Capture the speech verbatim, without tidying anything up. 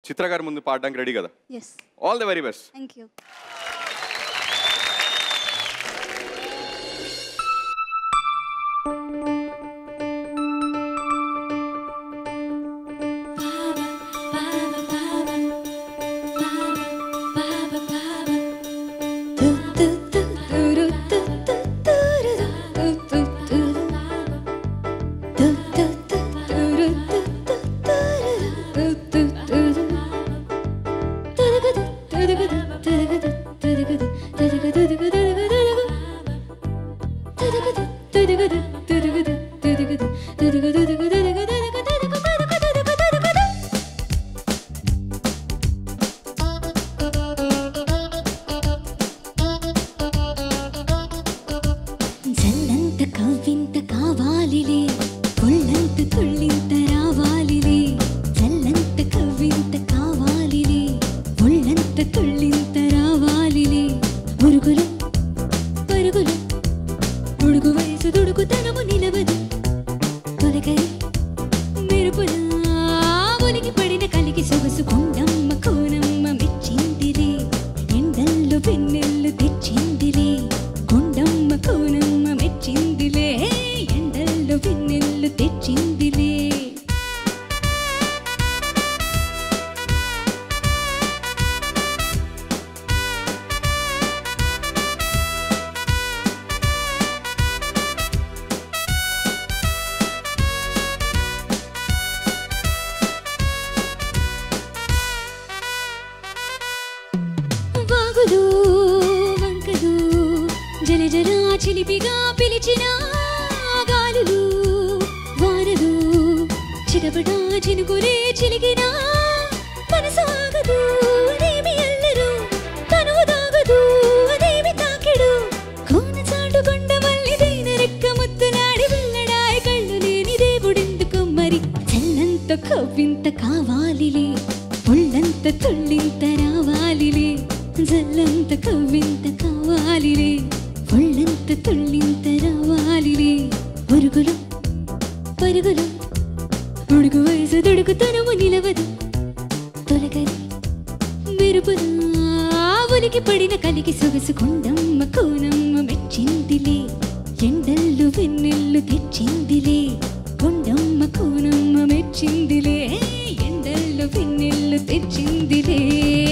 చిత్ర గారి ముందు పాడడానికి రెడీ కదా? Yes. All the very best. Thank you. చిలిపిగా పిలిచిన గాలులు వానలు చిటపటా చినుకులే చిలికినా మనసాగదు అదేమి అల్లరు తను దాగదు అదేమి తాకిడు కోన చాటుకొండ మల్లిదైన రెక్క ముద్దులాడి వెళ్ళడాయి కళ్ళు లేని దేవుడెందుకు మరి చల్లంత కవ్వింత కావాలిలే ఒళ్ళంత తుళ్ళింత రావాలిలే జల్లంత కవ్వింత కావాలిలే ఒళ్ళంత తుళ్ళింత రావాలిలే పరుగులు పరుగులు ఉడుకు వయసు దుడుకు తనము నిలవదు తొలగరి మెరుపులు ఉలికి పడిన కలికి సొగసు కొండమ్మ కోనమ్మ మెచ్చిందిలే ఎండల్లు వెన్నెల్లు తెచ్చిందిలే కొండమ్మ కోనమ్మ మెచ్చిందిలే ఎండల్లు వెన్నెల్లు తెచ్చిందిలే